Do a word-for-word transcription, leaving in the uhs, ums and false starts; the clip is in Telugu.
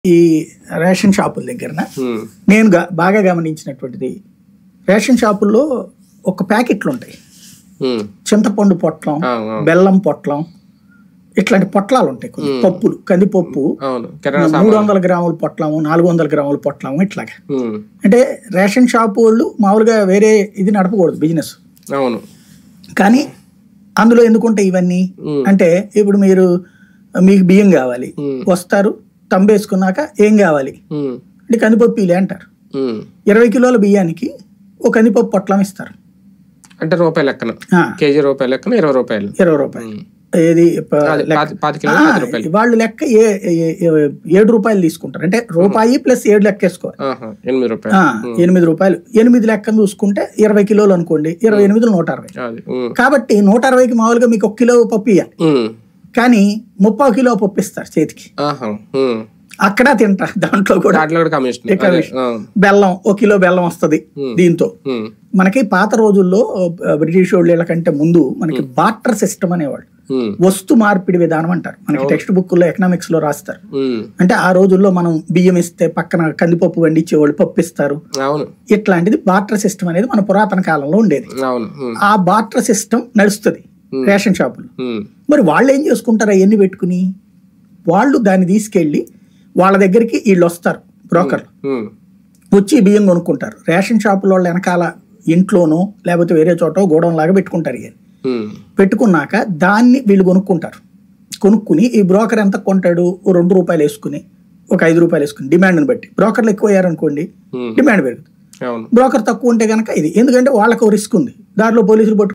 ఈ రేషన్ షాపుల దగ్గరన నేను బాగా గమనించినటువంటిది, రేషన్ షాపుల్లో ఒక ప్యాకెట్లు ఉంటాయి, చింతపండు పొట్లం, బెల్లం పొట్లం, ఇట్లాంటి పొట్లాలు ఉంటాయి, కొన్ని పప్పులు, కందిపప్పు, మూడు వందల గ్రాముల పొట్లము, నాలుగు వందల గ్రాముల పొట్లము, ఇట్లాగా. అంటే రేషన్ షాపు వాళ్ళు మామూలుగా వేరే ఇది నడపకూడదు బిజినెస్, కానీ అందులో ఎందుకుంటాయి ఇవన్నీ అంటే, ఇప్పుడు మీరు మీకు బియ్యం కావాలి, వస్తారు, తంబేసుకున్నాక ఏం కావాలి అంటే కందిపప్పు ఇలే అంటారు. ఇరవై కిలోల బియ్యానికి ఒక కందిపప్పు పొట్లం ఇస్తారు, అంటే రూపాయలు లెక్కన, కేజీ రూపాయలు లెక్కన ఇరవై రూపాయలు ఇరవై రూపాయలు ఏది వాళ్ళు లెక్క ఏడు రూపాయలు తీసుకుంటారు, అంటే రూపాయి ప్లస్ ఏడు లెక్క వేసుకోవాలి, ఎనిమిది రూపాయలు ఎనిమిది రూపాయలు ఎనిమిది లెక్కను చూసుకుంటే ఇరవై కిలోలు అనుకోండి, ఇరవై ఎనిమిది నూట అరవై. కాబట్టి నూట అరవైకి మామూలుగా మీకు ఒక కిలో పప్పు ఇవ్వాలి, కానీ ముప్పై కిలో పప్పు ఇస్తారు చేతికి, అక్కడ తింటారు. దాంట్లో కూడా బెల్లం, ఒక కిలో బెల్లం వస్తుంది. దీంతో మనకి పాత రోజుల్లో బ్రిటిష్ వాళ్ళ కంటే ముందు మనకి బార్టర్ సిస్టమ్ అనేవాళ్ళు, వస్తు మార్పిడి విధానం అంటారు, మనకి టెక్స్ట్ బుక్ లో ఎకనామిక్స్ లో రాస్తారు. అంటే ఆ రోజుల్లో మనం బియ్యం ఇస్తే పక్కన కందిపప్పు వండించేవాళ్ళు పప్పు ఇస్తారు, ఇట్లాంటిది బార్టర్ సిస్టమ్ అనేది మన పురాతన కాలంలో ఉండేది. ఆ బార్టర్ సిస్టమ్ నడుస్తుంది రేషన్ షాపులు. మరి వాళ్ళు ఏం చేసుకుంటారు, అవన్నీ పెట్టుకుని వాళ్ళు దాన్ని తీసుకెళ్లి వాళ్ళ దగ్గరికి వీళ్ళు వస్తారు, బ్రోకర్లు వచ్చి బియ్యం కొనుక్కుంటారు. రేషన్ షాపుల వాళ్ళ వెనకాల ఇంట్లోనో లేకపోతే వేరే చోట గోడౌన్ లాగా పెట్టుకుంటారు. ఇవన్నీ పెట్టుకున్నాక దాన్ని వీళ్ళు కొనుక్కుంటారు. కొనుక్కుని ఈ బ్రోకర్ ఎంత కొంటాడు, రెండు రూపాయలు వేసుకుని ఒక ఐదు రూపాయలు వేసుకుని డిమాండ్ని బట్టి. బ్రోకర్లు ఎక్కువ అయ్యారనుకోండి డిమాండ్ పెరుగుతుంది, బ్రోకర్ తక్కువ ఉంటే కనుక ఇది, ఎందుకంటే వాళ్ళకు రిస్క్ ఉంది, దాంట్లో పోలీసులు పట్టు